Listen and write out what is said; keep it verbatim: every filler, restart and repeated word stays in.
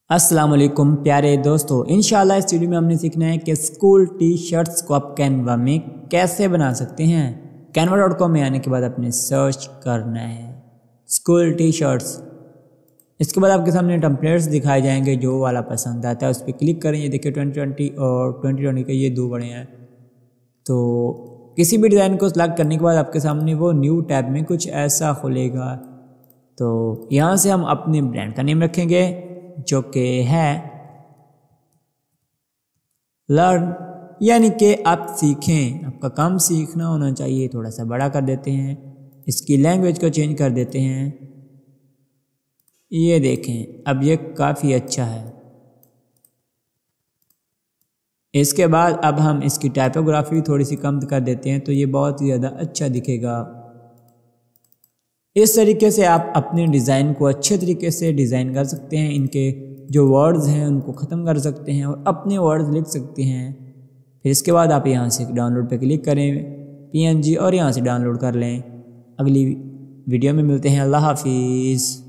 अस्सलाम वालेकुम प्यारे दोस्तों, इंशाल्लाह इस वीडियो में हमने सीखना है कि स्कूल टी शर्ट्स को आप कैनवा में कैसे बना सकते हैं। कैनवा डॉट कॉम में आने के बाद अपने सर्च करना है स्कूल टी शर्ट्स। इसके बाद आपके सामने टेम्पलेट्स दिखाए जाएंगे, जो वाला पसंद आता है उस पर क्लिक करें। ये देखिए ट्वेंटी ट्वेंटी और ट्वेंटी ट्वेंटी के ये दो बड़े हैं। तो किसी भी डिज़ाइन को सिलेक्ट करने के बाद आपके सामने वो न्यू टैब में कुछ ऐसा खुलेगा। तो यहाँ से हम अपने ब्रांड का नेम रखेंगे जो कि है लर्न, यानी कि आप सीखें। आपका काम सीखना होना चाहिए। थोड़ा सा बड़ा कर देते हैं, इसकी लैंग्वेज को चेंज कर देते हैं। ये देखें, अब ये काफ़ी अच्छा है। इसके बाद अब हम इसकी टाइपोग्राफी थोड़ी सी कम कर देते हैं, तो ये बहुत ही ज़्यादा अच्छा दिखेगा। इस तरीके से आप अपने डिज़ाइन को अच्छे तरीके से डिज़ाइन कर सकते हैं। इनके जो वर्ड्स हैं उनको ख़त्म कर सकते हैं और अपने वर्ड्स लिख सकते हैं। फिर इसके बाद आप यहाँ से डाउनलोड पे क्लिक करें पीएनजी और यहाँ से डाउनलोड कर लें। अगली वीडियो में मिलते हैं। अल्लाह हाफिज़।